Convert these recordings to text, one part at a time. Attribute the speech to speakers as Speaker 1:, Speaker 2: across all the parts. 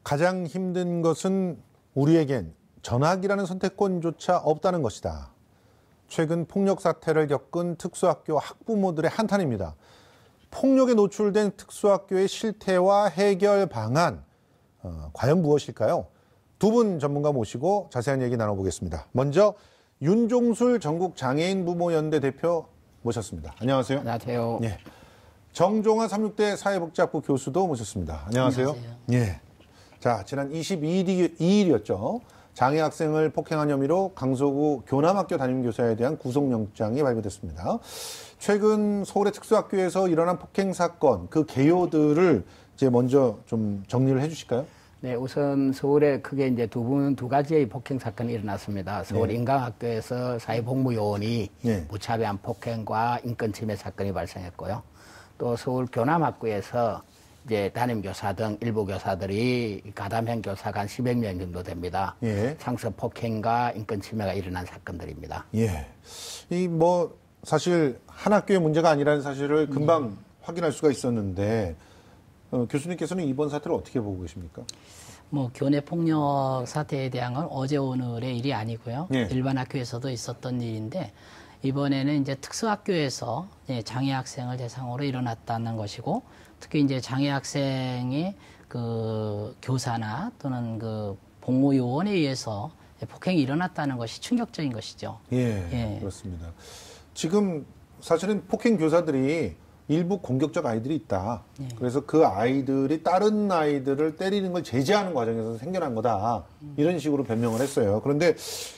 Speaker 1: 가장 힘든 것은 우리에겐 전학이라는 선택권조차 없다는 것이다. 최근 폭력 사태를 겪은 특수학교 학부모들의 한탄입니다. 폭력에 노출된 특수학교의 실태와 해결 방안, 과연 무엇일까요? 두 분 전문가 모시고 자세한 얘기 나눠보겠습니다. 먼저 윤종술 전국장애인부모연대 대표 모셨습니다. 안녕하세요.
Speaker 2: 안녕하세요.
Speaker 1: 예. 정종화 36대 사회복지학부 교수도 모셨습니다. 안녕하세요.
Speaker 2: 안녕하세요.
Speaker 1: 예. 자, 지난 22일이었죠. 장애 학생을 폭행한 혐의로 강서구 교남학교 담임교사에 대한 구속영장이 발부됐습니다. 최근 서울의 특수학교에서 일어난 폭행 사건, 그 개요들을 이제 먼저 좀 정리를 해 주실까요?
Speaker 2: 네, 우선 서울에 크게 이제 두 가지의 폭행 사건이 일어났습니다. 서울 인강학교에서 사회복무요원이 무차별한 폭행과 인권 침해 사건이 발생했고요. 또 서울 교남학교에서 이제 담임교사 등 일부 교사들이 가담한 교사가 한 10여 명 정도 됩니다. 상습 폭행과 인권 침해가 일어난 사건들입니다.
Speaker 1: 예. 이 사실 한 학교의 문제가 아니라는 사실을 금방 확인할 수가 있었는데 교수님께서는 이번 사태를 어떻게 보고 계십니까?
Speaker 3: 교내 폭력 사태에 대한 건 어제 오늘의 일이 아니고요. 일반 학교에서도 있었던 일인데 이번에는 이제 특수학교에서 장애 학생을 대상으로 일어났다는 것이고, 특히 이제 장애 학생이 그 교사나 또는 그 복무요원에 의해서 폭행이 일어났다는 것이 충격적인 것이죠.
Speaker 1: 그렇습니다. 지금 사실은 폭행 교사들이 일부 공격적 아이들이 있다. 그래서 그 아이들이 다른 아이들을 때리는 걸 제지하는 과정에서 생겨난 거다. 이런 식으로 변명을 했어요. 그런데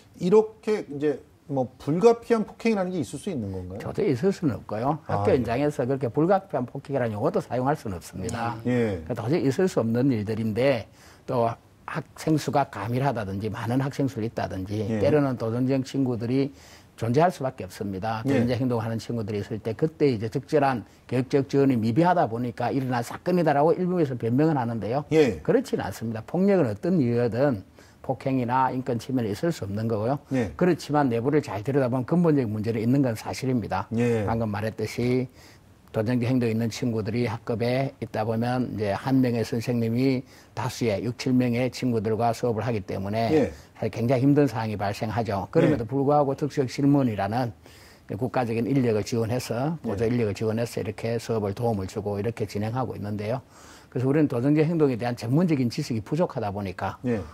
Speaker 1: 이렇게 이제 불가피한 폭행이라는 게 있을 수 있는 건가요?
Speaker 2: 도저히 있을 수는 없고요. 학교 현장에서 그렇게 불가피한 폭행이라는 용어도 사용할 수는 없습니다. 도저히 있을 수 없는 일들인데 또 학생 수가 가밀하다든지 많은 학생 수가 있다든지 때로는 도전적 친구들이 존재할 수밖에 없습니다. 도전적 행동하는 친구들이 있을 때 그때 이제 적절한 교육적 지원이 미비하다 보니까 일어난 사건이다라고 일부에서 변명을 하는데요. 그렇지는 않습니다. 폭력은 어떤 이유든 폭행이나 인권 침해는 있을 수 없는 거고요. 그렇지만 내부를 잘 들여다보면 근본적인 문제는 있는 건 사실입니다. 방금 말했듯이 도전적 행동이 있는 친구들이 학급에 있다 보면 이제 한 명의 선생님이 다수의 6, 7명의 친구들과 수업을 하기 때문에 사실 굉장히 힘든 상황이 발생하죠. 그럼에도 불구하고 특수학 실문이라는 국가적인 인력을 지원해서 보조 인력을 지원해서 이렇게 수업을 도움을 주고 이렇게 진행하고 있는데요. 그래서 우리는 도전적 행동에 대한 전문적인 지식이 부족하다 보니까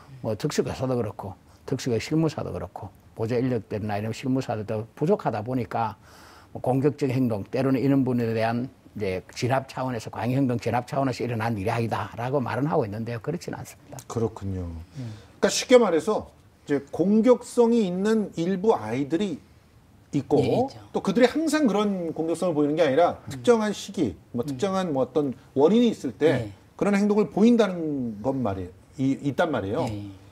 Speaker 2: 특수교사도 그렇고 특수교육 실무사도 그렇고 보조 인력들이나 이런 실무사들도 부족하다 보니까 공격적 행동, 때로는 이런 분에 대한 이제 진압 차원에서 광역행동 진압 차원에서 일어난 일이 아니다라고 말은 하고 있는데요. 그렇지는 않습니다.
Speaker 1: 그렇군요. 그러니까 쉽게 말해서 이제 공격성이 있는 일부 아이들이 있고 또 그들이 항상 그런 공격성을 보이는 게 아니라 특정한 시기, 특정한 어떤 원인이 있을 때 그런 행동을 보인다는 것 말이에요. 있단 말이에요.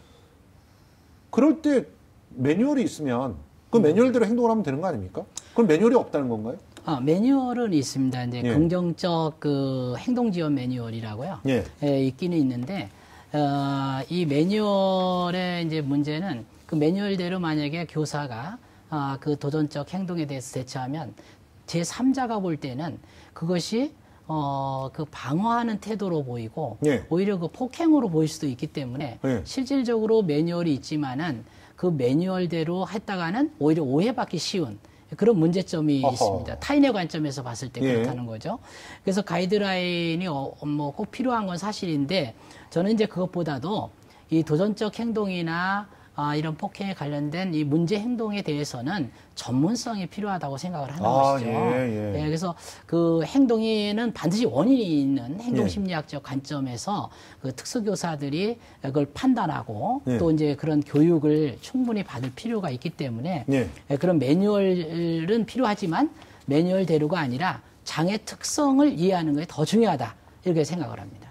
Speaker 1: 그럴 때 매뉴얼이 있으면 그 매뉴얼대로 행동을 하면 되는 거 아닙니까? 그럼 매뉴얼이 없다는 건가요?
Speaker 3: 매뉴얼은 있습니다. 이제 긍정적 그 행동 지원 매뉴얼이라고요. 있기는 있는데 이 매뉴얼의 이제 문제는 그 매뉴얼대로 만약에 교사가 그 도전적 행동에 대해서 대처하면 제3자가 볼 때는 그것이 그 방어하는 태도로 보이고 오히려 그 폭행으로 보일 수도 있기 때문에 실질적으로 매뉴얼이 있지만은 그 매뉴얼대로 했다가는 오히려 오해받기 쉬운 그런 문제점이 있습니다. 타인의 관점에서 봤을 때 그렇다는 거죠. 그래서 가이드라인이 꼭 필요한 건 사실인데 저는 이제 그것보다도 이 도전적 행동이나 이런 폭행에 관련된 이 문제 행동에 대해서는 전문성이 필요하다고 생각을 하는 것이죠. 그래서 그 행동에는 반드시 원인이 있는 행동심리학적 관점에서 그 특수교사들이 그걸 판단하고 또 이제 그런 교육을 충분히 받을 필요가 있기 때문에 그런 매뉴얼은 필요하지만 매뉴얼대로가 아니라 장애 특성을 이해하는 것이 더 중요하다 이렇게 생각을 합니다.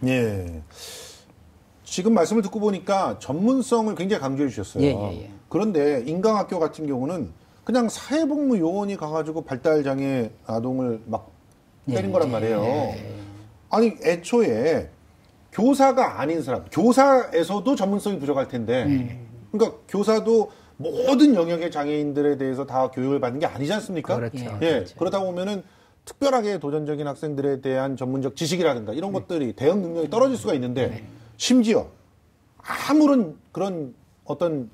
Speaker 1: 지금 말씀을 듣고 보니까 전문성을 굉장히 강조해 주셨어요. 그런데 인강학교 같은 경우는 그냥 사회복무 요원이 가가지고 발달장애 아동을 막 때린 거란 말이에요. 아니 애초에 교사가 아닌 사람, 교사에서도 전문성이 부족할 텐데 그러니까 교사도 모든 영역의 장애인들에 대해서 다 교육을 받는 게 아니지 않습니까?
Speaker 2: 그렇죠.
Speaker 1: 그러다 보면은 특별하게 도전적인 학생들에 대한 전문적 지식이라든가 이런 것들이 대응 능력이 떨어질 수가 있는데 심지어 아무런 그런 어떤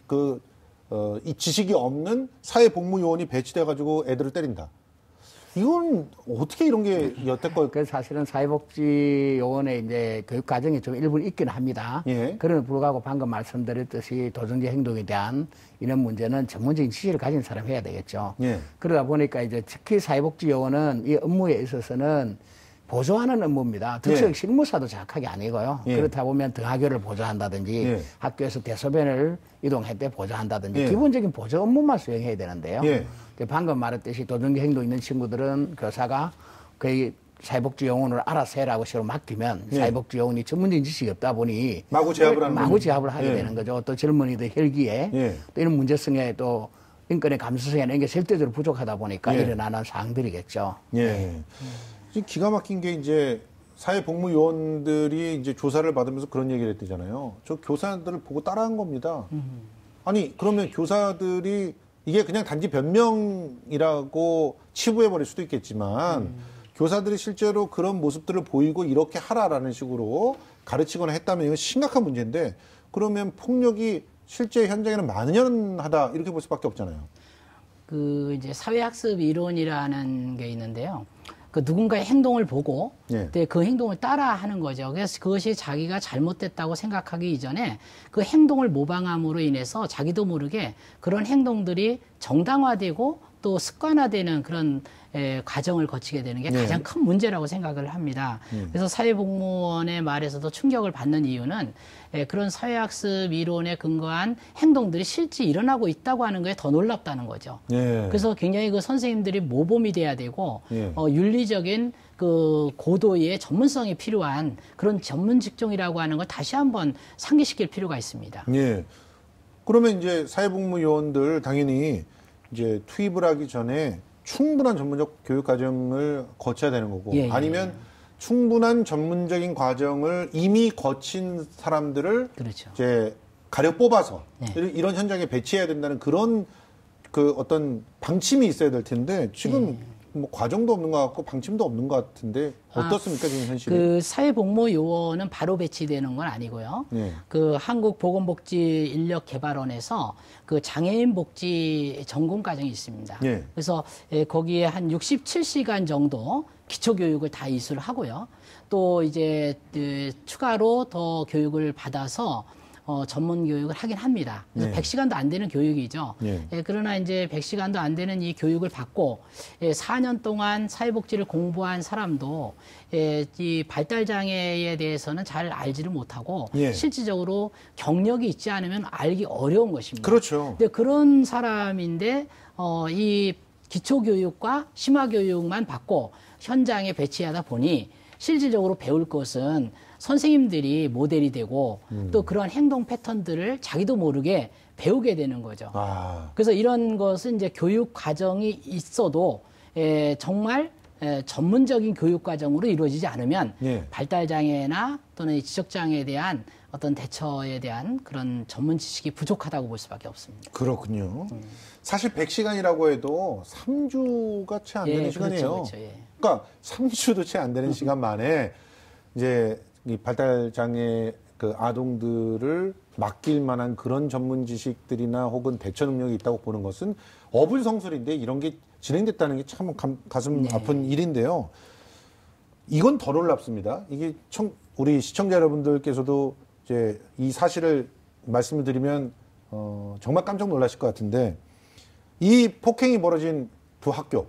Speaker 1: 이 지식이 없는 사회복무요원이 배치돼가지고 애들을 때린다. 이건 어떻게 이런 게 여태껏?
Speaker 2: 그 사실은 사회복지요원의 이제 교육 과정이 좀 일부 있긴 합니다.
Speaker 1: 예.
Speaker 2: 그럼에도 불구하고 방금 말씀드렸듯이 도전지 행동에 대한 이런 문제는 전문적인 지식을 가진 사람이 해야 되겠죠.
Speaker 1: 예.
Speaker 2: 그러다 보니까 이제 특히 사회복지요원은 이 업무에 있어서는 보조하는 업무입니다. 특성 실무사도 정확하게 아니고요. 그렇다 보면 등하교를 보조한다든지 학교에서 대소변을 이동할 때 보조한다든지 기본적인 보조 업무만 수행해야 되는데요. 방금 말했듯이 도전지 행동 있는 친구들은 교사가 거의 사회복지요원을 알아서 해라고 식으로 맡기면 사회복지요원이 전문적인 지식이 없다 보니
Speaker 1: 마구 제압을
Speaker 2: 하게 되는 거죠. 또 젊은이들 혈기에 또 이런 문제성에 또 인권의 감수성에 이런 게 절대적으로 부족하다 보니까 일어나는 사항들이겠죠.
Speaker 1: 기가 막힌 게 이제 사회복무요원들이 이제 조사를 받으면서 그런 얘기를 했대잖아요. 저 교사들을 보고 따라한 겁니다. 아니, 그러면 교사들이 이게 그냥 단지 변명이라고 치부해버릴 수도 있겠지만 교사들이 실제로 그런 모습들을 보이고 이렇게 하라라는 식으로 가르치거나 했다면 이건 심각한 문제인데 그러면 폭력이 실제 현장에는 만연하다 이렇게 볼 수밖에 없잖아요.
Speaker 3: 그 이제 사회학습 이론이라는 게 있는데요. 그 누군가의 행동을 보고 그 행동을 따라하는 거죠. 그래서 그것이 자기가 잘못됐다고 생각하기 이전에 그 행동을 모방함으로 인해서 자기도 모르게 그런 행동들이 정당화되고 또 습관화되는 그런 과정을 거치게 되는 게 가장 큰 문제라고 생각을 합니다. 그래서 사회복무원의 말에서도 충격을 받는 이유는 그런 사회학습 이론에 근거한 행동들이 실제 일어나고 있다고 하는 거에 더 놀랍다는 거죠. 그래서 굉장히 그 선생님들이 모범이 돼야 되고 윤리적인 그 고도의 전문성이 필요한 그런 전문 직종이라고 하는 걸 다시 한번 상기시킬 필요가 있습니다.
Speaker 1: 그러면 이제 사회복무요원들 당연히 이제 투입을 하기 전에 충분한 전문적 교육 과정을 거쳐야 되는 거고 아니면 충분한 전문적인 과정을 이미 거친 사람들을 이제 가려 뽑아서 이런 현장에 배치해야 된다는 그런 그 어떤 방침이 있어야 될 텐데 지금 뭐 과정도 없는 것 같고 방침도 없는 것 같은데 어떻습니까 지금 현실이?
Speaker 3: 그 사회복무요원은 바로 배치되는 건 아니고요. 그 한국보건복지인력개발원에서 그 장애인 복지 전공 과정이 있습니다. 그래서 거기에 한 67시간 정도 기초교육을 다 이수를 하고요. 또 이제 추가로 더 교육을 받아서 전문 교육을 하긴 합니다. 그래서 100시간도 안 되는 교육이죠. 그러나 이제 100시간도 안 되는 이 교육을 받고 4년 동안 사회복지를 공부한 사람도 이 발달장애에 대해서는 잘 알지를 못하고 실질적으로 경력이 있지 않으면 알기 어려운 것입니다.
Speaker 1: 그렇죠.
Speaker 3: 근데 그런 사람인데 이 기초교육과 심화교육만 받고 현장에 배치하다 보니 실질적으로 배울 것은 선생님들이 모델이 되고 또 그런 행동 패턴들을 자기도 모르게 배우게 되는 거죠. 그래서 이런 것은 이제 교육 과정이 있어도 정말 전문적인 교육 과정으로 이루어지지 않으면 발달장애나 또는 지적장애에 대한 어떤 대처에 대한 그런 전문 지식이 부족하다고 볼 수밖에 없습니다.
Speaker 1: 그렇군요. 사실 100시간이라고 해도 3주가 채 안 되는 시간이에요.
Speaker 3: 그렇죠.
Speaker 1: 그러니까 3주도 채 안 되는 시간 만에 이제 이 발달장애 그 아동들을 맡길 만한 그런 전문 지식들이나 혹은 대처 능력이 있다고 보는 것은 어불성설인데 이런 게 진행됐다는 게 참 가슴 아픈 일인데요. 이건 더 놀랍습니다. 이게 우리 시청자 여러분들께서도 이제 이 사실을 말씀을 드리면 정말 깜짝 놀라실 것 같은데 이 폭행이 벌어진 두 학교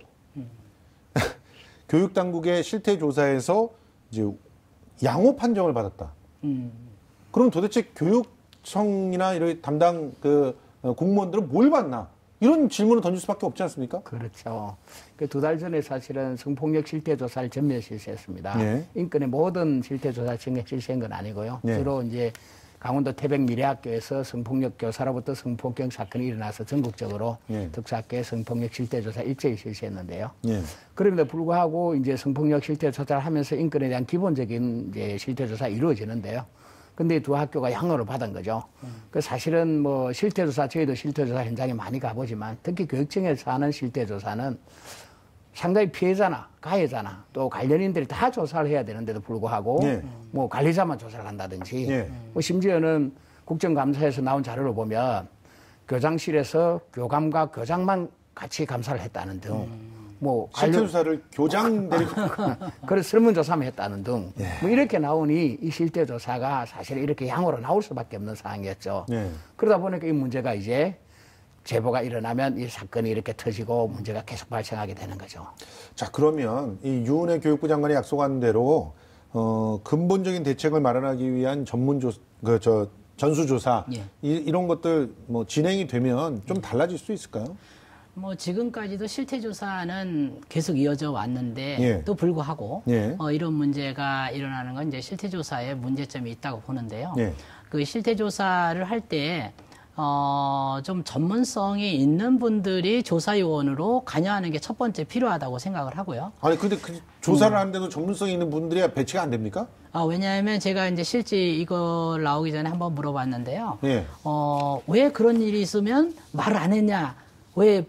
Speaker 1: 교육당국의 실태조사에서 이제 양호 판정을 받았다. 그럼 도대체 교육청이나 이런 담당 그 공무원들은 뭘 받나? 이런 질문을 던질 수밖에 없지 않습니까?
Speaker 2: 그렇죠. 그 2달 전에 사실은 성폭력 실태조사를 전면 실시했습니다. 인권의 모든 실태조사를 전면 실시한 건 아니고요. 주로 이제 강원도 태백미래학교에서 성폭력 교사로부터 성폭행 사건이 일어나서 전국적으로 특수학교에 성폭력 실태조사 일제히 실시했는데요. 그럼에도 불구하고 이제 성폭력 실태조사를 하면서 인권에 대한 기본적인 이제 실태조사 이루어지는데요. 근데 두 학교가 양호를 받은 거죠. 그 사실은 뭐 실태조사, 저희도 실태조사 현장에 많이 가보지만 특히 교육청에서 하는 실태조사는 상당히 피해자나 가해자나 또 관련인들이 다 조사를 해야 되는데도 불구하고 뭐 관리자만 조사를 한다든지 뭐 심지어는 국정감사에서 나온 자료를 보면 교장실에서 교감과 교장만 같이 감사를 했다는 등, 뭐
Speaker 1: 실태 조사를 교장 데리고
Speaker 2: 그래서 설문조사만 했다는 등,
Speaker 1: 예.
Speaker 2: 뭐 이렇게 나오니 이 실태 조사가 사실 이렇게 양으로 나올 수밖에 없는 상황이었죠.
Speaker 1: 예.
Speaker 2: 그러다 보니까 이 문제가 이제 제보가 일어나면 이 사건이 이렇게 터지고 문제가 계속 발생하게 되는 거죠.
Speaker 1: 자, 그러면 이 유은혜 교육부 장관이 약속한 대로 근본적인 대책을 마련하기 위한 전수조사
Speaker 3: 예.
Speaker 1: 이런 것들 뭐 진행이 되면 좀 달라질 수 있을까요?
Speaker 3: 뭐 지금까지도 실태조사는 계속 이어져 왔는데
Speaker 1: 예.
Speaker 3: 또 불구하고
Speaker 1: 예.
Speaker 3: 이런 문제가 일어나는 건 이제 실태조사에 문제점이 있다고 보는데요.
Speaker 1: 예.
Speaker 3: 그 실태조사를 할 때 좀 전문성이 있는 분들이 조사요원으로 관여하는 게 첫 번째 필요하다고 생각을 하고요.
Speaker 1: 아니 근데 그 조사를 하는데도 전문성이 있는 분들이 배치가 안 됩니까?
Speaker 3: 왜냐하면 제가 이제 실제 이거 나오기 전에 한번 물어봤는데요.
Speaker 1: 예.
Speaker 3: 왜 그런 일이 있으면 말을 안 했냐? 왜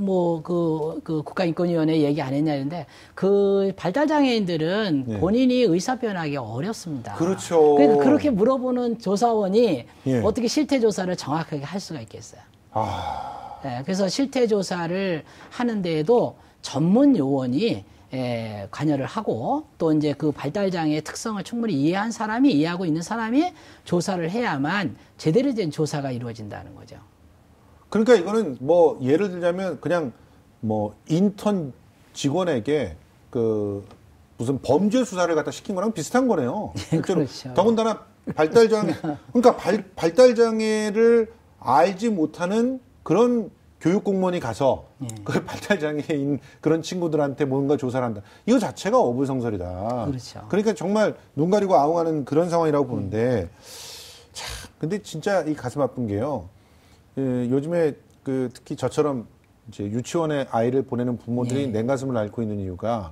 Speaker 3: 국가인권위원회 얘기 안 했냐 했는데 그 발달장애인들은
Speaker 1: 예.
Speaker 3: 본인이 의사 표현하기 어렵습니다.
Speaker 1: 그렇죠.
Speaker 3: 그러니까 그렇게 물어보는 조사원이
Speaker 1: 예.
Speaker 3: 어떻게 실태 조사를 정확하게 할 수가 있겠어요. 네, 그래서 실태 조사를 하는데에도 전문 요원이 관여를 하고 또 이제 그 발달장애의 특성을 충분히 이해한 사람이 이해하고 있는 사람이 조사를 해야만 제대로 된 조사가 이루어진다는 거죠.
Speaker 1: 그러니까 이거는 뭐 예를 들자면 그냥 뭐 인턴 직원에게 그 무슨 범죄 수사를 갖다 시킨 거랑 비슷한 거네요.
Speaker 3: 그렇죠.
Speaker 1: 더군다나 발달장애 그러니까 발달장애를 알지 못하는 그런 교육 공무원이 가서 그 발달장애인 그런 친구들한테 뭔가 조사를 한다. 이거 자체가 어불성설이다.
Speaker 3: 그렇죠.
Speaker 1: 그러니까 정말 눈 가리고 아웅하는 그런 상황이라고 보는데 참 근데 진짜 이 가슴 아픈 게요. 요즘에 그 특히 저처럼 이제 유치원에 아이를 보내는 부모들이 냉가슴을 앓고 있는 이유가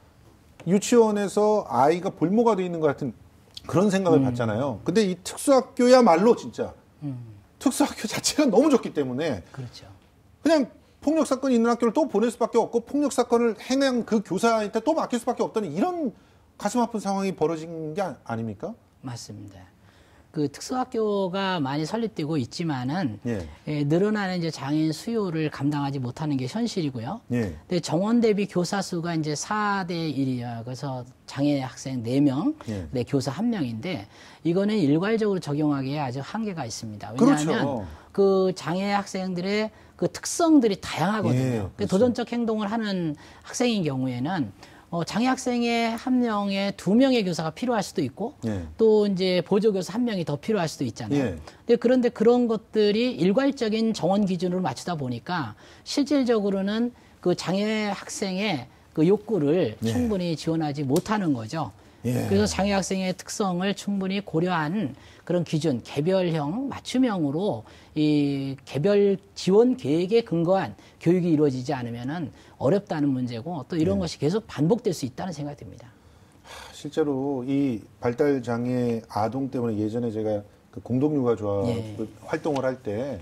Speaker 1: 유치원에서 아이가 볼모가 돼 있는 것 같은 그런 생각을 받잖아요. 근데 이 특수학교야말로 진짜 특수학교 자체가 너무 적기 때문에
Speaker 3: 그렇죠.
Speaker 1: 그냥 폭력 사건이 있는 학교를 또 보낼 수밖에 없고 폭력 사건을 행한 그 교사한테 또 맡길 수밖에 없다는 이런 가슴 아픈 상황이 벌어진 게 아닙니까?
Speaker 3: 맞습니다. 그 특수학교가 많이 설립되고 있지만은 늘어나는 이제 장애인 수요를 감당하지 못하는 게 현실이고요. 근데 정원 대비 교사 수가 이제 4대 1이야. 그래서 장애 학생 4명, 네, 교사 1명인데 이거는 일괄적으로 적용하기에 아주 한계가 있습니다. 왜냐하면
Speaker 1: 그렇죠.
Speaker 3: 그 장애 학생들의 그 특성들이 다양하거든요.
Speaker 1: 그렇죠.
Speaker 3: 도전적 행동을 하는 학생인 경우에는 장애 학생의 1명에 2명의 교사가 필요할 수도 있고 또 이제 보조교사 1명이 더 필요할 수도 있잖아요. 그런데 그런 것들이 일괄적인 정원 기준으로 맞추다 보니까 실질적으로는 그 장애 학생의 그 욕구를 충분히 지원하지 못하는 거죠. 그래서 장애 학생의 특성을 충분히 고려한 그런 기준, 개별형, 맞춤형으로 이 개별 지원 계획에 근거한 교육이 이루어지지 않으면은 어렵다는 문제고 또 이런 것이 계속 반복될 수 있다는 생각이 듭니다.
Speaker 1: 실제로 이 발달장애 아동 때문에 예전에 제가 그 공동육아조합 활동을 할 때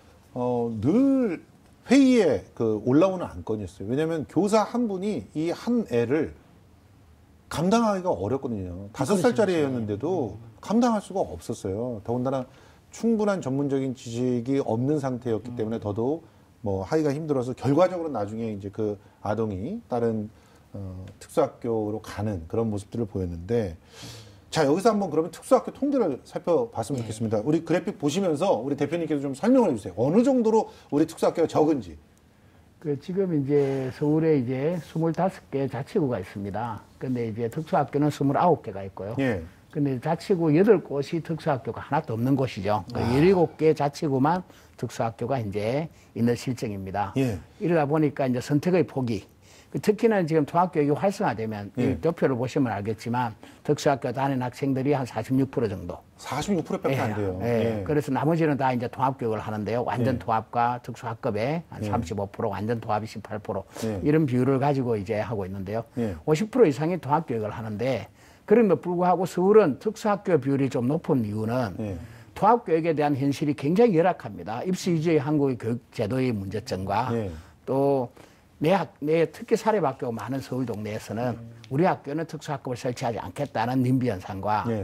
Speaker 1: 늘 회의에 그 올라오는 안건이었어요. 왜냐하면 교사 한 분이 이 한 애를 감당하기가 어렵거든요. 5살짜리 애였는데도 감당할 수가 없었어요. 더군다나 충분한 전문적인 지식이 없는 상태였기 때문에 더더욱 뭐 하기가 힘들어서 결과적으로 나중에 이제 그 아동이 다른 특수학교로 가는 그런 모습들을 보였는데 자 여기서 한번 그러면 특수학교 통계를 살펴봤으면 좋겠습니다. 우리 그래픽 보시면서 우리 대표님께서 좀 설명을 해주세요. 어느 정도로 우리 특수학교가 적은지.
Speaker 2: 지금 이제 서울에 이제 25개 자치구가 있습니다. 근데 이제 특수학교는 29개가 있고요. 근데 자치구 8곳이 특수학교가 하나도 없는 곳이죠. 17개 자치구만 특수학교가 이제 있는 실정입니다. 이러다 보니까 이제 선택의 폭이 특히나 지금 통합교육이 활성화되면 이 도표를 보시면 알겠지만 특수학교 다니는 학생들이 한 46% 정도.
Speaker 1: 46%밖에 안 돼요.
Speaker 2: 그래서 나머지는 다 이제 통합교육을 하는데요. 완전 통합과 특수학급에 한 35%, 완전 통합이 18% 이런 비율을 가지고 이제 하고 있는데요. 50% 이상이 통합교육을 하는데 그럼에도 불구하고 서울은 특수학교 비율이 좀 높은 이유는 통합교육에 대한 현실이 굉장히 열악합니다. 입시 위주의 한국의 교육 제도의 문제점과 또 내 특히 사립학교 많은 서울 동네에서는 우리 학교는 특수학급을 설치하지 않겠다는 님비 현상과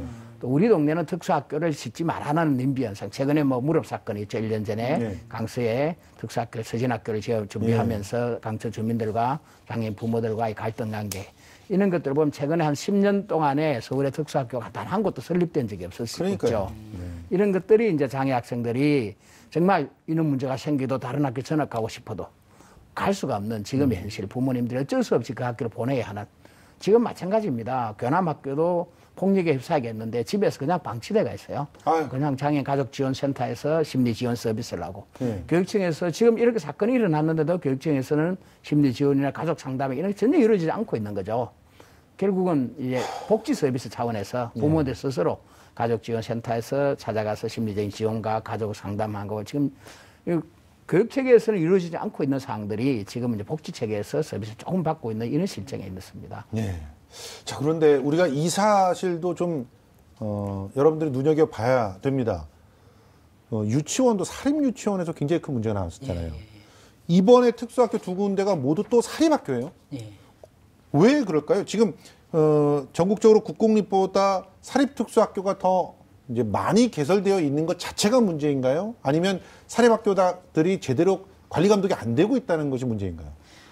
Speaker 2: 또 우리 동네는 특수학교를 짓지 말라는 님비 현상. 최근에 뭐 무릎 사건이 있죠. 1년 전에
Speaker 1: 네.
Speaker 2: 강서에 특수학교, 서진학교를 준비하면서 강서 주민들과 장애인 부모들과의 갈등 관계. 이런 것들을 보면 최근에 한 10년 동안에 서울의 특수학교가 단 한 곳도 설립된 적이 없었죠. 이런 것들이 이제 장애 학생들이 정말 이런 문제가 생기도 다른 학교 전학가고 싶어도 갈 수가 없는 지금의 현실. 부모님들이 어쩔 수 없이 그 학교를 보내야 하는. 지금 마찬가지입니다. 교남학교도 폭력에 휩싸이겠는데 집에서 그냥 방치대가 있어요. 아유. 그냥 장애인 가족지원센터에서 심리지원 서비스를 하고 교육청에서 지금 이렇게 사건이 일어났는데도 교육청에서는 심리지원이나 가족상담 이런 게 전혀 이루어지지 않고 있는 거죠. 결국은 이제 복지 서비스 차원에서 부모들 스스로 가족지원센터에서 찾아가서 심리적인 지원과 가족 상담하고 지금 교육체계에서는 이루어지지 않고 있는 사항들이 지금 이제 복지체계에서 서비스를 조금 받고 있는 이런 실정에 있습니다.
Speaker 1: 네. 자, 그런데 우리가 이 사실도 좀, 여러분들이 눈여겨봐야 됩니다. 유치원도 사립유치원에서 굉장히 큰 문제가 나왔었잖아요. 이번에 특수학교 두 군데가 모두 또 사립학교예요. 왜 그럴까요? 지금, 전국적으로 국공립보다 사립특수학교가 더 이제 많이 개설되어 있는 것 자체가 문제인가요? 아니면 사립학교들이 제대로 관리 감독이 안 되고 있다는 것이 문제인가요?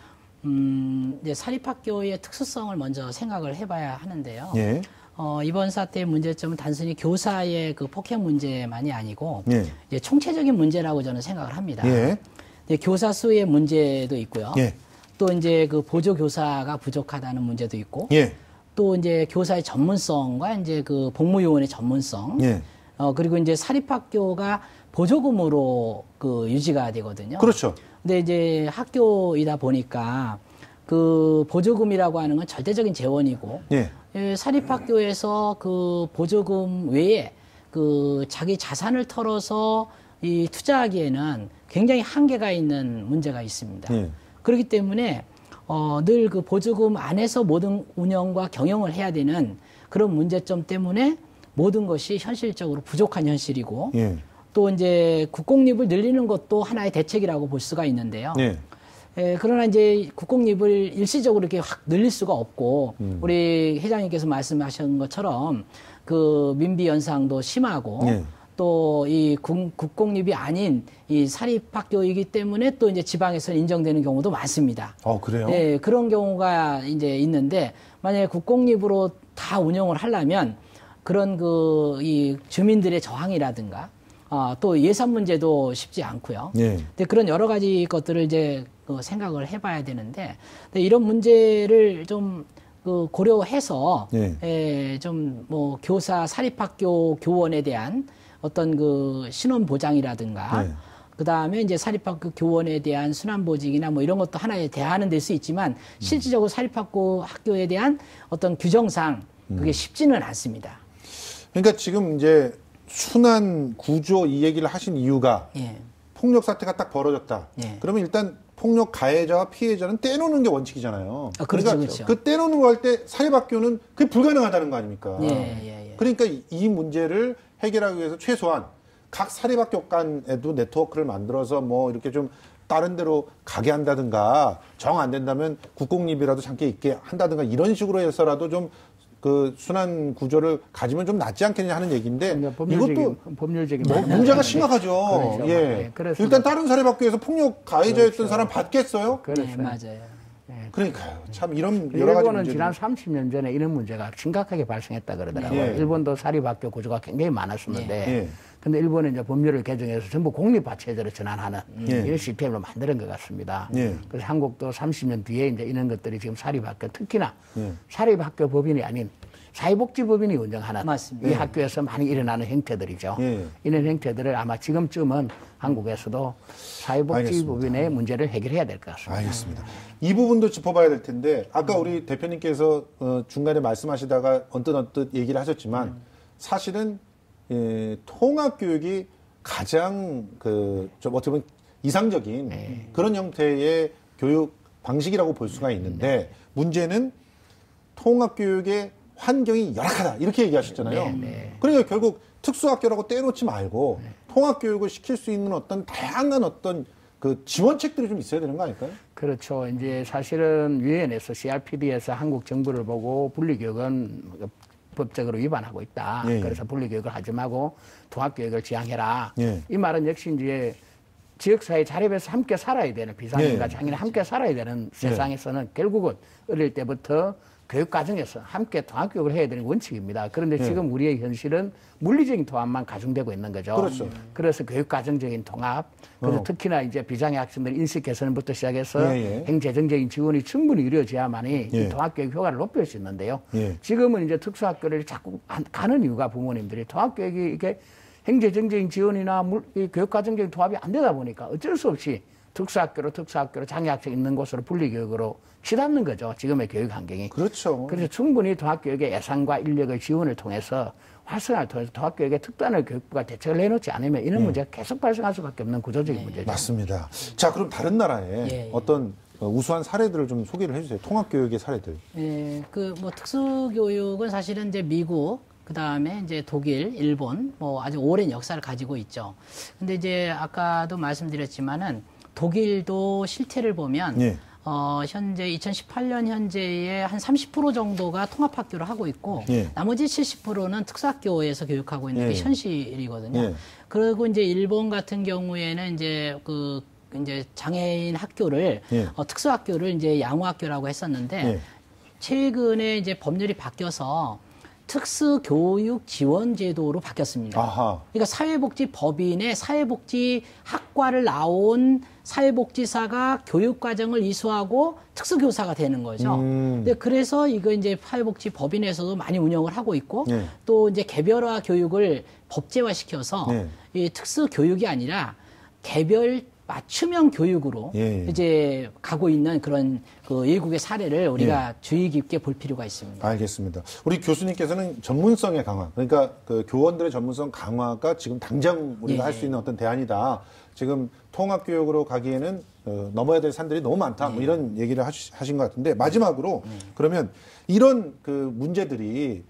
Speaker 3: 이제 사립학교의 특수성을 먼저 생각을 해봐야 하는데요.
Speaker 1: 예.
Speaker 3: 이번 사태의 문제점은 단순히 교사의 그 폭행 문제만이 아니고
Speaker 1: 예.
Speaker 3: 이제 총체적인 문제라고 저는 생각을 합니다.
Speaker 1: 예.
Speaker 3: 교사 수의 문제도 있고요.
Speaker 1: 예.
Speaker 3: 또 이제 그 보조 교사가 부족하다는 문제도 있고,
Speaker 1: 예.
Speaker 3: 또 이제 교사의 전문성과 이제 그 복무요원의 전문성,
Speaker 1: 예.
Speaker 3: 그리고 이제 사립학교가 보조금으로 그 유지가 되거든요.
Speaker 1: 그렇죠.
Speaker 3: 근데 이제 학교이다 보니까 그 보조금이라고 하는 건 절대적인 재원이고, 예, 사립학교에서 그 보조금 외에 그 자기 자산을 털어서 이 투자하기에는 굉장히 한계가 있는 문제가 있습니다. 그렇기 때문에 늘 그 보조금 안에서 모든 운영과 경영을 해야 되는 그런 문제점 때문에 모든 것이 현실적으로 부족한 현실이고, 또 이제 국공립을 늘리는 것도 하나의 대책이라고 볼 수가 있는데요. 그러나 이제 국공립을 일시적으로 이렇게 확 늘릴 수가 없고, 우리 회장님께서 말씀하신 것처럼 그 민비 현상도 심하고, 또 이 국공립이 아닌 이 사립학교이기 때문에 또 이제 지방에서 인정되는 경우도 많습니다.
Speaker 1: 그래요?
Speaker 3: 네, 그런 경우가 이제 있는데, 만약에 국공립으로 다 운영을 하려면 그런 그 이 주민들의 저항이라든가 또 예산 문제도 쉽지 않고요. 근데 그런 여러 가지 것들을 이제 생각을 해봐야 되는데, 이런 문제를 좀 고려해서 좀 뭐 교사 사립학교 교원에 대한 어떤 그 신원 보장이라든가, 그 다음에 이제 사립학교 교원에 대한 순환보직이나 뭐 이런 것도 하나에 대하는 될 수 있지만, 실질적으로 사립학교에 대한 어떤 규정상 그게 쉽지는 않습니다.
Speaker 1: 그러니까 지금 이제 순환 구조 이 얘기를 하신 이유가 폭력 사태가 딱 벌어졌다. 그러면 일단 폭력 가해자와 피해자는 떼놓는 게 원칙이잖아요. 그러니까
Speaker 3: 그렇죠.
Speaker 1: 그 떼놓는 거 할 때 사립학교는 그게 불가능하다는 거 아닙니까? 그러니까 이 문제를 해결하기 위해서 최소한 각 사립학교 간에도 네트워크를 만들어서 뭐 이렇게 좀 다른 데로 가게 한다든가, 정 안 된다면 국공립이라도 잠깐 있게 한다든가, 이런 식으로 해서라도 좀 그 순환 구조를 가지면 좀 낫지 않겠냐 하는 얘기인데, 이것도
Speaker 2: 법률적인
Speaker 1: 문제가 심각하죠.
Speaker 2: 그렇죠.
Speaker 1: 예. 일단 다른 사립학교에서 폭력 가해자였던 사람 받겠어요?
Speaker 3: 네, 맞아요.
Speaker 1: 그러니까요. 참 이런 여러 가지
Speaker 2: 일본은
Speaker 1: 문제들.
Speaker 2: 지난 30년 전에 이런 문제가 심각하게 발생했다 그러더라고요. 일본도 사립학교 구조가 굉장히 많았었는데, 근데 일본은 이제 법률을 개정해서 전부 공립화 체제로 전환하는 이런 시스템을 만드는 것 같습니다. 그래서 한국도 30년 뒤에 이제 이런 것들이 지금 사립학교, 특히나 사립학교 법인이 아닌 사회복지법인이 운영하는 이 학교에서 많이 일어나는 행태들이죠. 이런 행태들을 아마 지금쯤은 한국에서도 사회복지법인의 문제를 해결해야 될 것 같습니다.
Speaker 1: 알겠습니다. 이 부분도 짚어봐야 될 텐데, 아까 우리 대표님께서 중간에 말씀하시다가 언뜻 얘기를 하셨지만, 사실은 통합교육이 가장 좀 어떻게 보면 이상적인 그런 형태의 교육 방식이라고 볼 수가 있는데, 문제는 통합교육의 환경이 열악하다, 이렇게 얘기하셨잖아요. 그러니까 결국 특수학교라고 떼놓지 말고 통합교육을 시킬 수 있는 어떤 다양한 어떤 그 지원책들이 좀 있어야 되는 거 아닐까요?
Speaker 2: 그렇죠. 이제 사실은 유엔에서 CRPD에서 한국 정부를 보고 분리교육은 법적으로 위반하고 있다.
Speaker 1: 예.
Speaker 2: 그래서 분리교육을 하지 말고 통합교육을 지향해라.
Speaker 1: 예.
Speaker 2: 이 말은 역시 이제 지역사회 자립에서 함께 살아야 되는 비상인과
Speaker 1: 예.
Speaker 2: 장애인 함께 살아야 되는 세상에서는 결국은 어릴 때부터 교육과정에서 함께 통합교육을 해야 되는 원칙입니다. 그런데 지금 우리의 현실은 물리적인 통합만 가중되고 있는 거죠.
Speaker 1: 그렇죠.
Speaker 2: 그래서 교육과정적인 통합, 그래서 특히나 이제 비장애 학생들 인식 개선부터 시작해서 행재정적인 지원이 충분히 이루어져야만이 이 통합교육 효과를 높일 수 있는데요. 지금은 이제 특수학교를 자꾸 가는 이유가 부모님들이 통합교육이 이게 행재정적인 지원이나 이 교육과정적인 통합이 안 되다 보니까 어쩔 수 없이 특수학교로 장애학생 있는 곳으로 분리교육으로 치닫는 거죠. 지금의 교육 환경이.
Speaker 1: 그렇죠.
Speaker 2: 그래서 충분히 통합교육의 예산과 인력의 지원을 통해서 활성화를 통해서 통합교육의 특단의 교육부가 대책을 내놓지 않으면 이런 문제가 계속 발생할 수밖에 없는 구조적인 문제죠.
Speaker 1: 맞습니다. 자, 그럼 다른 나라의 어떤 우수한 사례들을 좀 소개를 해주세요. 통합교육의 사례들.
Speaker 3: 예, 그 뭐 특수교육은 사실은 이제 미국, 그 다음에 이제 독일, 일본, 뭐 아주 오랜 역사를 가지고 있죠. 근데 이제 아까도 말씀드렸지만은 독일도 실태를 보면 현재 2018년 현재의 한 30% 정도가 통합학교를 하고 있고 나머지 70%는 특수학교에서 교육하고 있는 게 현실이거든요. 그리고 이제 일본 같은 경우에는 이제 이제 장애인 학교를 특수학교를 이제 양호학교라고 했었는데 최근에 이제 법률이 바뀌어서 특수교육 지원 제도로 바뀌었습니다.
Speaker 1: 아하.
Speaker 3: 그러니까 사회복지법인의 사회복지학과를 나온 사회복지사가 교육과정을 이수하고 특수교사가 되는 거죠. 근데 그래서 이거 이제 사회복지법인에서도 많이 운영을 하고 있고 또 이제 개별화 교육을 법제화시켜서 이 특수교육이 아니라 개별 맞춤형 교육으로 이제 가고 있는 그런 그 외국의 사례를 우리가 주의 깊게 볼 필요가 있습니다.
Speaker 1: 알겠습니다. 우리 교수님께서는 전문성의 강화, 그러니까 그 교원들의 전문성 강화가 지금 당장 우리가 할 수 있는 어떤 대안이다. 지금 통합교육으로 가기에는 넘어야 될 산들이 너무 많다. 뭐 이런 얘기를 하신 것 같은데 마지막으로 그러면 이런 그 문제들이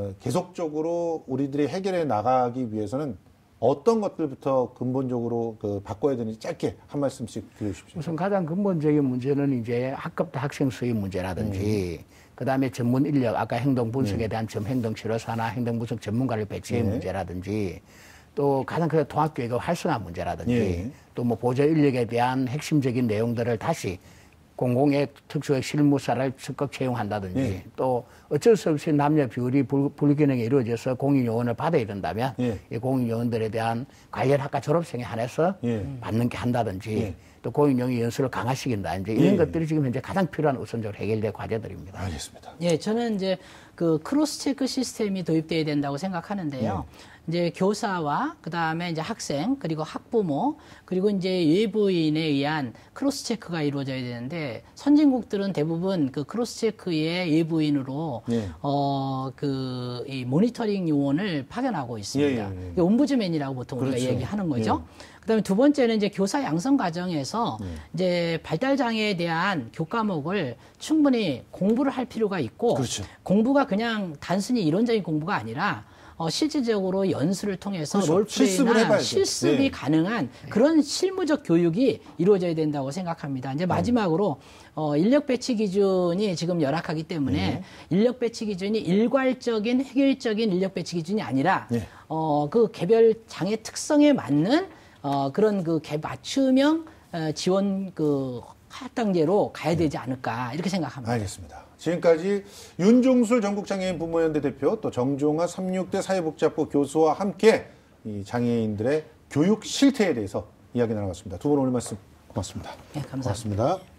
Speaker 1: 계속적으로 우리들이 해결해 나가기 위해서는 어떤 것들부터 근본적으로 바꿔야 되는지 짧게 한 말씀씩 드려주십시오.
Speaker 2: 우선 가장 근본적인 문제는 이제 학급 학생 수입 문제라든지 그다음에 전문 인력, 아까 행동 분석에 대한 행동 치료사나 행동 분석 전문가를 배치의 문제라든지 또 가장 큰 통합교육의 활성화 문제라든지 또 뭐 보조 인력에 대한 핵심적인 내용들을 다시 공공의 특수의 실무사를 적극 채용한다든지 또 어쩔 수 없이 남녀 비율이 불균형이 이루어져서 공인요원을 받아야 된다면 이 공인요원들에 대한 관련 학과 졸업생에 한해서 받는 게 한다든지 또 공인요원 연수를 강화시킨다든지 이런 것들이 지금 현재 가장 필요한 우선적으로 해결될 과제들입니다.
Speaker 1: 알겠습니다.
Speaker 3: 예, 저는 이제 그 크로스 체크 시스템이 도입돼야 된다고 생각하는데요. 이제 교사와 그다음에 이제 학생 그리고 학부모 그리고 이제 외부인에 의한 크로스 체크가 이루어져야 되는데 선진국들은 대부분 그 크로스 체크의 외부인으로 이 모니터링 요원을 파견하고 있습니다. 옴부즈맨이라고 보통 우리가 얘기하는 거죠. 그다음에 두 번째는 이제 교사 양성 과정에서 이제 발달 장애에 대한 교과목을 충분히 공부를 할 필요가 있고 공부가 그냥 단순히 이론적인 공부가 아니라 실질적으로 연수를 통해서 롤플레이나 실습이 가능한 그런 실무적 교육이 이루어져야 된다고 생각합니다. 이제 마지막으로 인력 배치 기준이 지금 열악하기 때문에 인력 배치 기준이 일괄적인 획일적인 인력 배치 기준이 아니라 그 개별 장애 특성에 맞는 그런 그 맞춤형 지원 그 하단계로 가야 되지 않을까 이렇게 생각합니다.
Speaker 1: 알겠습니다. 지금까지 윤종술 전국장애인 부모연대 대표 또 정종화 36대 사회복지학부 교수와 함께 이 장애인들의 교육 실태에 대해서 이야기 나눠봤습니다. 두 분 오늘 말씀 고맙습니다.
Speaker 3: 네, 감사합니다.
Speaker 1: 고맙습니다.